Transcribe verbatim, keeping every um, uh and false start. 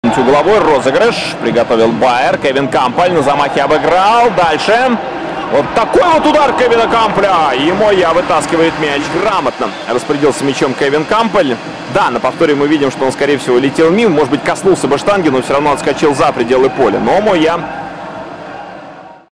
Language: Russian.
Угловой розыгрыш. Приготовил Байер. Кевин Кампель на замахе обыграл. Дальше. Вот такой вот удар Кевина Кампеля. И Моя вытаскивает мяч грамотно. Распорядился мячом Кевин Кампель. Да, на повторе мы видим, что он, скорее всего, летел мимо. Может быть, коснулся бы штанги, но все равно отскочил за пределы поля. Но Моя